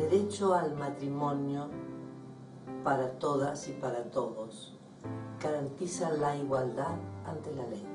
derecho al matrimonio para todas y para todos garantiza la igualdad ante la ley.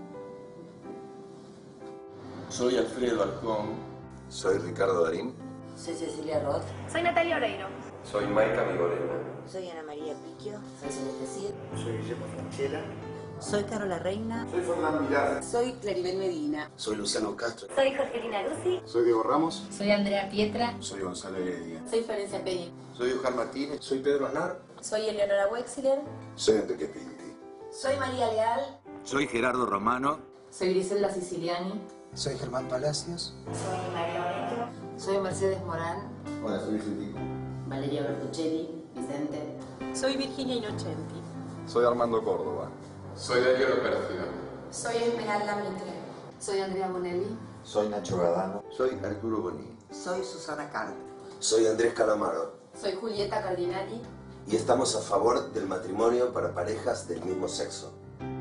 Soy Alfredo Alcón. Soy Ricardo Darín. Soy Cecilia Roth. Soy Natalia Oreiro. Soy Maica Migorena. Soy Ana María Picchio. Soy Celeste Cid. Soy Guillermo Franchella. Soy Carola Reina. Soy Fernán Milán. Soy Claribel Medina. Soy Luciano Castro. Soy Jorgelina Lucy. Soy Diego Ramos. Soy Andrea Pietra. Soy Gonzalo Heredia. Soy Florencia Peña. Soy Ojal Martínez. Soy Pedro Aznar. Soy Eleonora Wexler. Soy Enrique Pinti. Soy María Leal. Soy Gerardo Romano. Soy Griselda Siciliani. Soy Germán Palacios. Soy María Oreiro. Soy Mercedes Morán. Hola, soy Federico. Valeria Bertuccelli. Vicente. Soy Virginia Innocenti. Soy Armando Córdoba. Soy Darío Operación. Soy Esmeralda Mitre. Soy Andrea Bonelli. Soy Nacho Gadano. Soy Arturo Boni. Soy Susana Carter. Soy Andrés Calamaro. Soy Julieta Cardinali. Y estamos a favor del matrimonio para parejas del mismo sexo.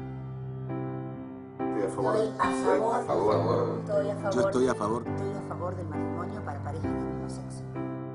Estoy a favor. Estoy a favor. A favor. Estoy a favor. Yo estoy a favor. Estoy a favor del matrimonio para parejas del mismo sexo.